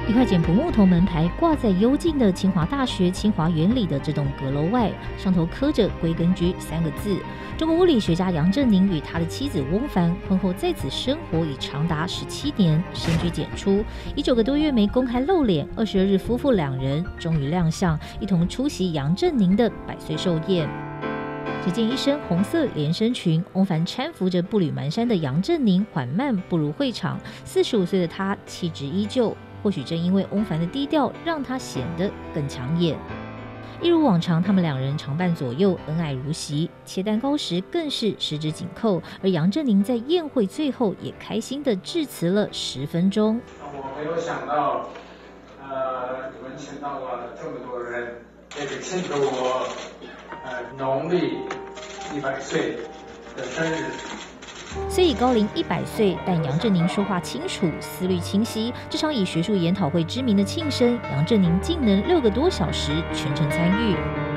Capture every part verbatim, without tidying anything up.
一块简朴木头门牌挂在幽静的清华大学清华园里的这栋阁楼外，上头刻着“归根居”三个字。中国物理学家杨振宁与他的妻子翁帆婚后在此生活已长达十七年，深居简出，已九个多月没公开露脸。二十二日，夫妇两人终于亮相，一同出席杨振宁的百岁寿宴。只见一身红色连身裙，翁帆搀扶着步履蹒跚的杨振宁缓慢步入会场。四十五岁的他气质依旧。或许正因为翁帆的低调，让他显得更抢眼。一如往常，他们两人常伴左右，恩爱如昔。切蛋糕时更是十指紧扣，而杨振宁在宴会最后也开心地致辞了十分钟。 我没有想到，呃，你们请到了这么多人，这个庆祝我呃农历一百岁的生日。 虽已高龄一百岁，但杨振宁说话清楚，思虑清晰。这场以学术研讨会知名的庆生，杨振宁竟能六个多小时全程参与。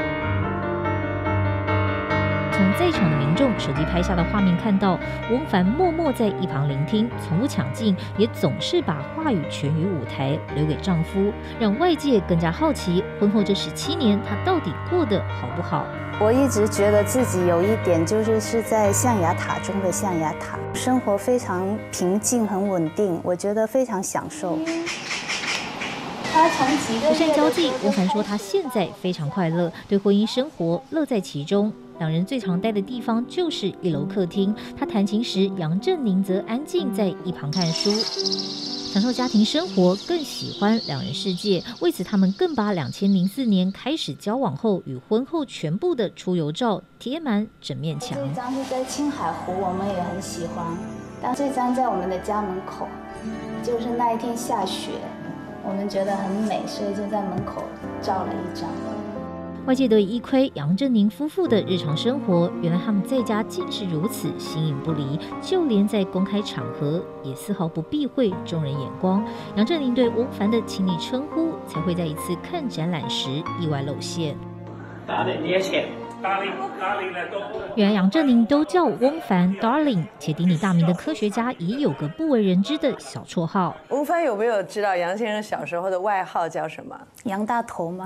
从在场的民众手机拍下的画面看到，翁帆默默在一旁聆听，从不抢镜，也总是把话语权与舞台留给丈夫，让外界更加好奇，婚后这十七年她到底过得好不好。 我一直觉得自己有一点就是是在象牙塔中的象牙塔，生活非常平静很稳定，我觉得非常享受。他从几个不善交际，翁帆说他现在非常快乐，对婚姻生活乐在其中。两人最常待的地方就是一楼客厅，他弹琴时，杨振宁则安静在一旁看书。享受家庭生活，更喜欢两人世界。为此，他们更把两千零四年开始交往后与婚后全部的出游照贴满整面墙。 这张是在青海湖，我们也很喜欢。但这张在我们的家门口，就是那一天下雪，我们觉得很美，所以就在门口照了一张。 外界得以一窥杨振宁夫妇的日常生活，原来他们在家竟是如此形影不离，就连在公开场合也丝毫不避讳众人眼光。杨振宁对翁帆的亲昵称呼，才会在一次看展览时意外露馅。 打脸捏钱。 原来杨振宁都叫翁帆 Darling， 且鼎鼎大名的科学家也有个不为人知的小绰号。 翁帆有没有知道杨先生小时候的外号叫什么？ 杨大头吗？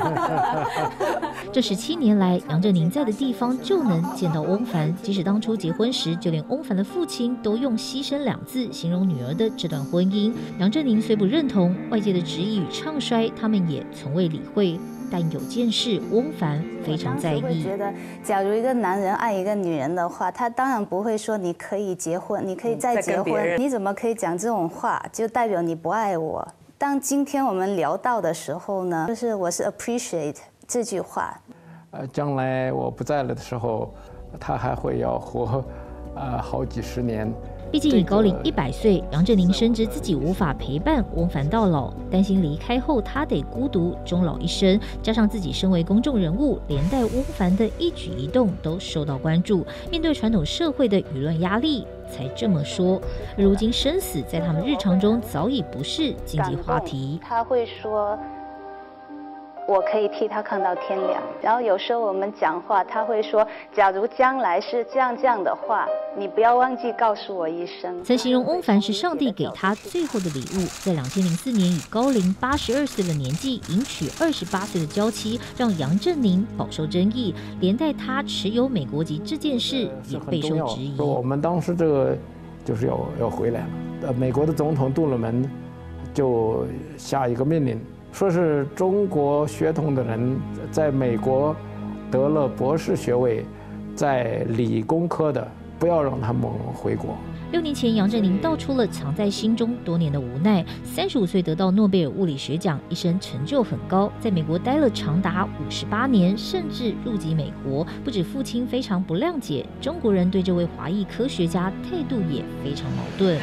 这十七年来，杨振宁在的地方就能见到翁帆。即使当初结婚时，就连翁帆的父亲都用牺牲两字形容女儿的这段婚姻。杨振宁虽不认同外界的质疑与唱衰，他们也从未理会。但有件事，翁帆非常在意。 我觉得，假如一个男人爱一个女人的话，他当然不会说你可以结婚，你可以再结婚。你怎么可以讲这种话？就代表你不爱我。当今天我们聊到的时候呢，就是我是 appreciate 这句话。 呃，将来我不在了的时候，他还会要活，呃，好几十年。 毕竟已高龄一百岁，杨振宁深知自己无法陪伴翁帆到老，担心离开后他得孤独终老一生。加上自己身为公众人物，连带翁帆的一举一动都受到关注。面对传统社会的舆论压力，才这么说。如今生死在他们日常中早已不是经济话题。 他会说，我可以替他看到天亮。然后有时候我们讲话，他会说，假如将来是这样这样的话，你不要忘记告诉我一声。 曾形容翁帆是上帝给他最后的礼物，在两千零四年以高龄八十二岁的年纪迎娶二十八岁的娇妻，让杨振宁饱受争议，连带他持有美国籍这件事也备受质疑。 我们当时这个就是要要回来了，呃，美国的总统杜鲁门就下一个命令。说是中国血统的人在美国得了博士学位，在理工科的，不要让他们回国。 六年前，杨振宁道出了藏在心中多年的无奈。三十五岁得到诺贝尔物理学奖，一生成就很高，在美国待了长达五十八年，甚至入籍美国。不止父亲非常不谅解，中国人对这位华裔科学家态度也非常矛盾。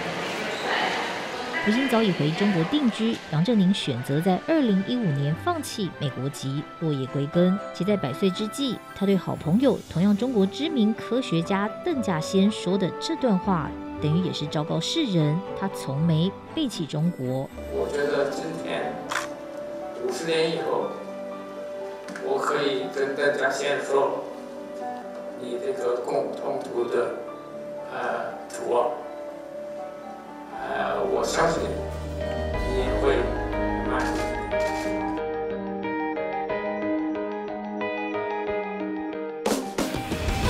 如今早已回中国定居，杨振宁选择在二零一五年放弃美国籍，落叶归根。且在百岁之际，他对好朋友同样中国知名科学家邓稼先说的这段话，等于也是昭告世人，他从没背弃中国。 我觉得今天五十年以后，我可以跟邓稼先说，你这个共同途的呃主啊。呃，我相信你也会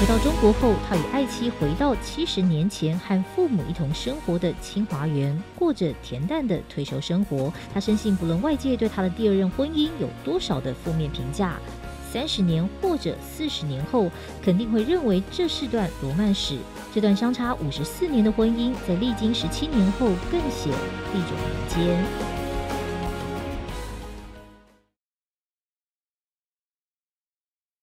回到中国后，他与爱妻回到七十年前和父母一同生活的清华园，过着恬淡的退休生活。他深信，不论外界对他的第二任婚姻有多少的负面评价，三十年或者四十年后，肯定会认为这是段罗曼史。这段相差五十四年的婚姻，在历经十七年后，更显历久弥坚。